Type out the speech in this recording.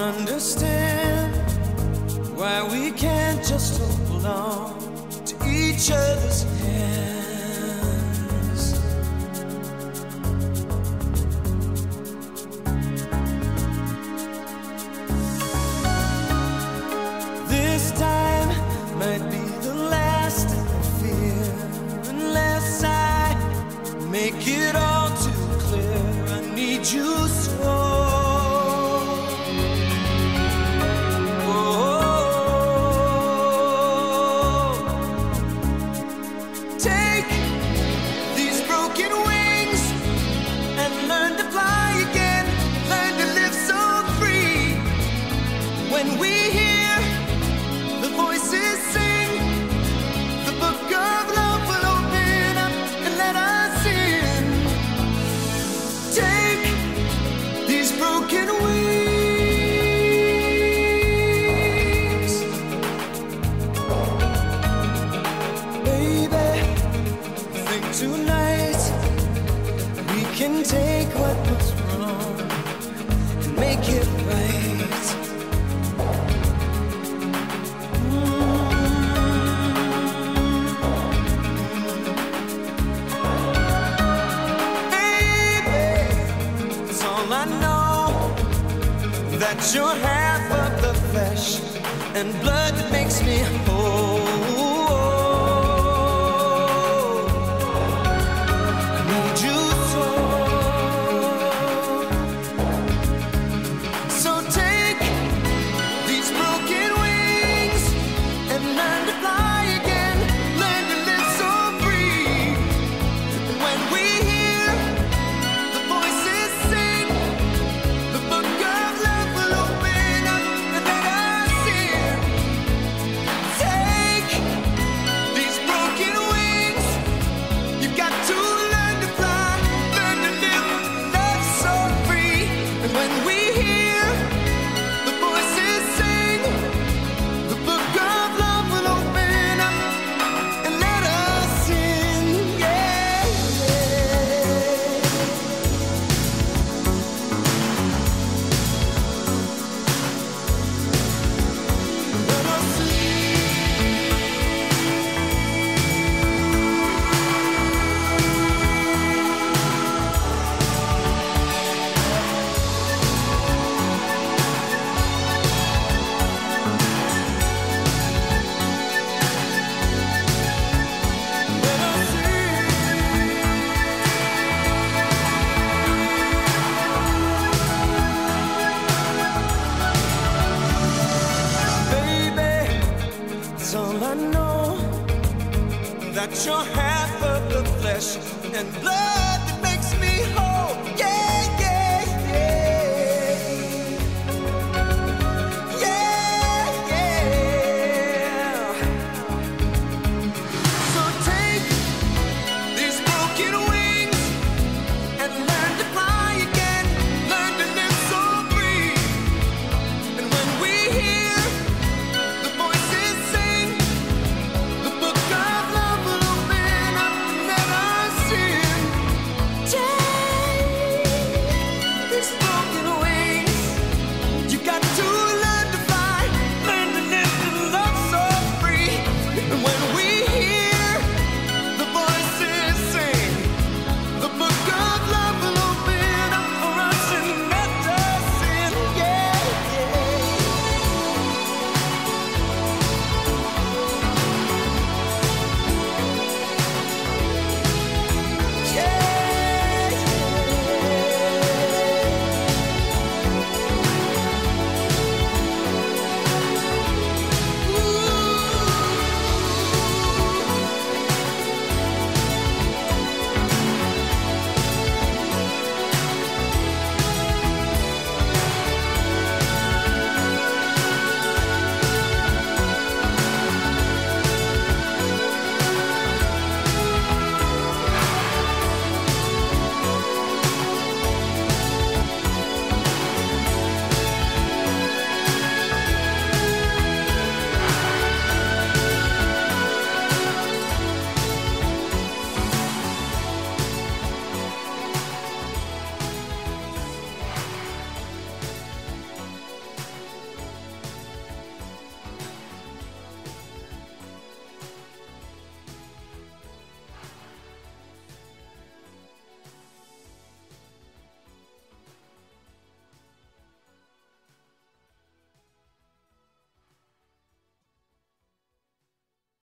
understand why we can't just hold on to each other's hands. This time might be the last I fear, unless I make it all too clear. I need you so. When we hear the voices sing, the book of love will open up and let us in. Take these broken wings, baby. I think tonight we can take what was wrong and make it right. I know that you're half of the flesh and blood that makes me whole. I need you so. So take these broken wings and learn to fly again. Learn to live so free. And when we hear the voices sing, the book of love will open up and let us in. Take these broken wings. You've got to learn to fly, learn to live, love so free. And when we hear the voices sing, the book of love will open up and let us in. Yeah, let us in. Baby, it's all I know, that you're half of the flesh and blood